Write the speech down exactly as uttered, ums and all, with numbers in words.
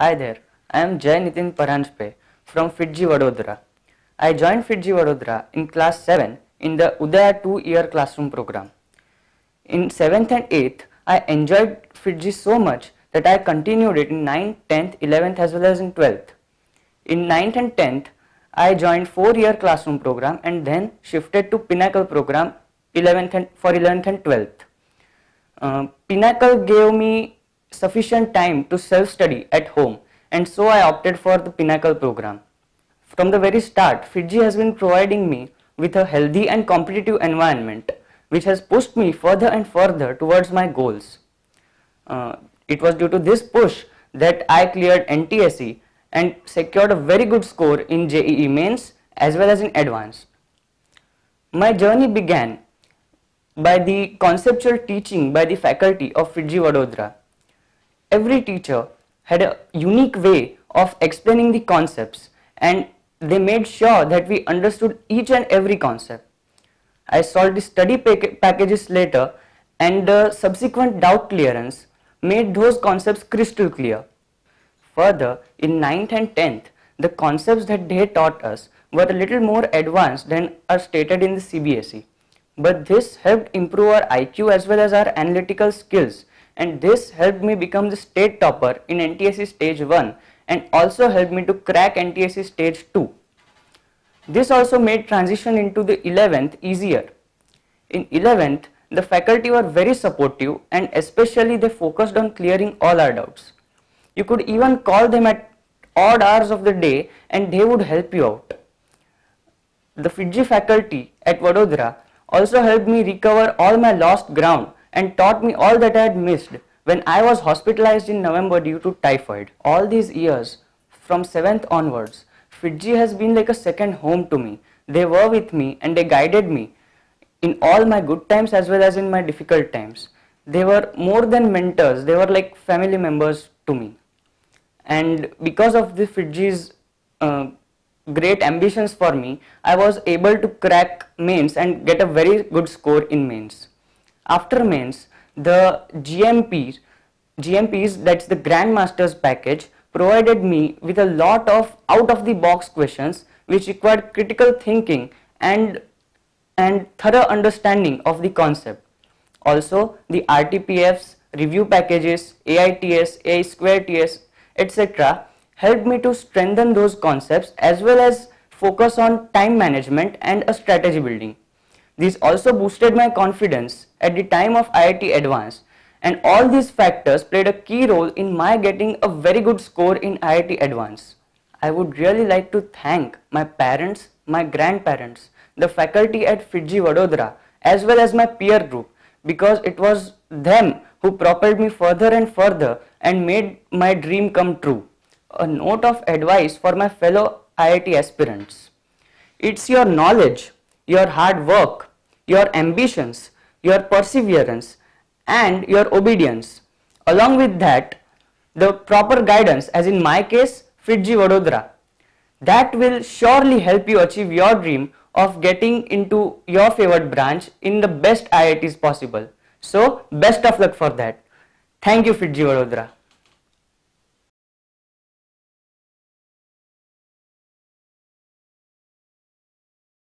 Hi there, I am Nitin Paranjape from FIITJEE Vadodara. I joined FIITJEE Vadodara in class seven in the UDAYA two-year classroom program. In seventh and eighth, I enjoyed FIITJEE so much that I continued it in ninth, tenth, eleventh as well as in twelfth. In ninth and tenth, I joined four-year classroom program and then shifted to PINNACLE program eleventh and, for eleventh and twelfth. Uh, PINNACLE gave me sufficient time to self-study at home, and so I opted for the PINNACLE program. From the very start, FIITJEE has been providing me with a healthy and competitive environment which has pushed me further and further towards my goals. Uh, it was due to this push that I cleared N T S E and secured a very good score in J E E mains as well as in advanced. My journey began by the conceptual teaching by the faculty of FIITJEE Vadodara. Every teacher had a unique way of explaining the concepts, and they made sure that we understood each and every concept. I solved the study pack packages later, and the subsequent doubt clearance made those concepts crystal clear. Further, in ninth and tenth, the concepts that they taught us were a little more advanced than are stated in the C B S E. But this helped improve our I Q as well as our analytical skills, and this helped me become the state topper in N T S E stage one and also helped me to crack N T S E stage two. This also made transition into the eleventh easier. In eleventh, the faculty were very supportive, and especially they focused on clearing all our doubts. You could even call them at odd hours of the day and they would help you out. The FIITJEE faculty at Vadodara also helped me recover all my lost ground and taught me all that I had missed when I was hospitalized in November due to typhoid. All these years, from seventh onwards, FIITJEE has been like a second home to me. They were with me and they guided me in all my good times as well as in my difficult times. They were more than mentors, they were like family members to me. And because of the FIITJEE's uh, great ambitions for me, I was able to crack mains and get a very good score in mains. After mains, the G M Ps, G M Ps, that's the Grandmasters package, provided me with a lot of out-of-the-box questions which required critical thinking and, and thorough understanding of the concept. Also, the R T P Fs, review packages, A I T S, A I square T S, et cetera helped me to strengthen those concepts as well as focus on time management and a strategy building. This also boosted my confidence at the time of I I T Advanced, and all these factors played a key role in my getting a very good score in I I T Advanced. I would really like to thank my parents, my grandparents, the faculty at FIITJEE Vadodara as well as my peer group, because it was them who propelled me further and further and made my dream come true. A note of advice for my fellow I I T aspirants: it's your knowledge, your hard work, your ambitions, your perseverance and your obedience, along with that the proper guidance, as in my case FIITJEE Vadodara, that will surely help you achieve your dream of getting into your favored branch in the best I I Ts possible. So best of luck for that. Thank you FIITJEE Vadodara.